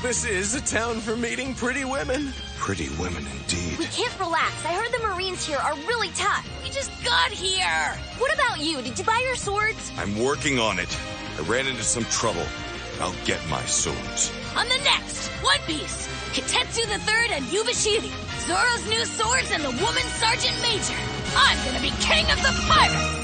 This is a town for meeting pretty women. Pretty women indeed. We can't relax. I heard the Marines here are really tough. We just got here. What about you? Did you buy your swords? I'm working on it. I ran into some trouble. I'll get my swords. On the next One Piece, Kitetsu III and Yubashiri, Zoro's new swords and the woman sergeant major. I'm gonna be king of the pirates.